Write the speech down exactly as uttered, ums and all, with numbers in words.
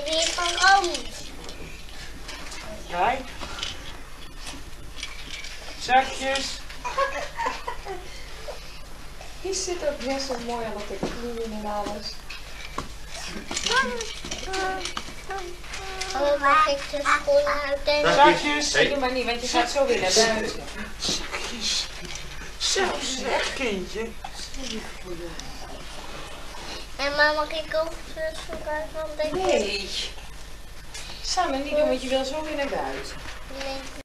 hier van rood. Kijk. Zakjes. Die zit ook best wel mooi aan de knoeien en alles. Oh, mag ik de schoenen uitdelen? Zakjes. Nee, doe maar niet, want je gaat zo weer naar buiten. Zakjes. Zelfs weg, kindje. En maar mag ik ook de schoenen van deze? Nee. Samen niet doen, want je wil zo weer naar buiten. Nee.